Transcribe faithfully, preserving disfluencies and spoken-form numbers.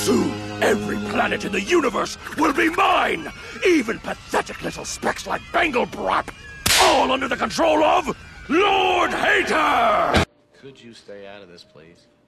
Soon, every planet in the universe will be mine! Even pathetic little specks like Banglebrop! All under the control of Lord Hater! Could you stay out of this, please?